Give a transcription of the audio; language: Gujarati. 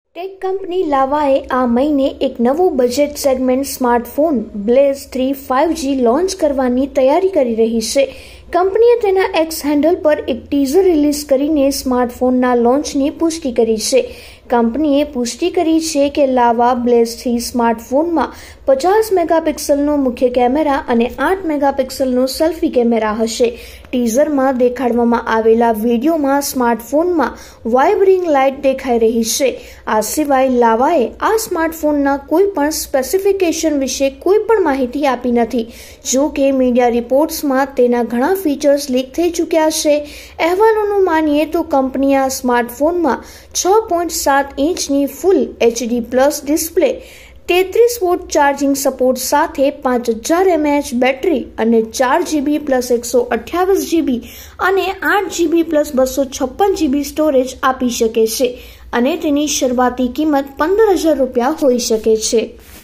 ટેક કંપની લાવાએ આ મહિને એક નવું budget segment smartphone Blaze 3 5G launch કરવાની તૈયારી કરી રહી છે। કંપનીએ તેના એક્સ હેન્ડલ પર એક ટીઝર રિલીઝ કરીને સ્માર્ટફોનના લોન્ચની પુષ્ટિ કરી છે। કંપનીએ પુષ્ટિ કરી છે કે લાવા બ્લેઝ 3 સ્માર્ટફોનમાં 50 મેગાપિક્સલનો મુખ્ય કેમેરા અને 8 મેગાપિક્સલનો સેલ્ફી કેમેરા હશે। ટીઝરમાં દેખાડવામાં આવેલા વિડીયોમાં સ્માર્ટફોનમાં વાઇબ્રિંગ લાઇટ દેખાઈ રહી છે। આ સિવાય લાવાએ આ સ્માર્ટફોનના કોઈ પણ સ્પેસિફિકેશન વિશે કોઈ પણ માહિતી આપી નથી। જો કે મીડિયા રિપોર્ટ્સમાં તેના ઘણા ફીચર્સ લીક થઈ ચૂક્યા છે। અહેવાલોનું માનીએ તો કંપની આ સ્માર્ટફોનમાં 6.7 ઇંચની full HD plus display, 33 watt charging support સાથે 5000 mAh બેટરી અને 4GB પ્લસ 128GB અને 8GB પ્લસ 256GB સ્ટોરેજ આપી શકે છે અને તેની શરૂઆતી કિંમત 15,000 રૂપિયા હોઈ શકે છે।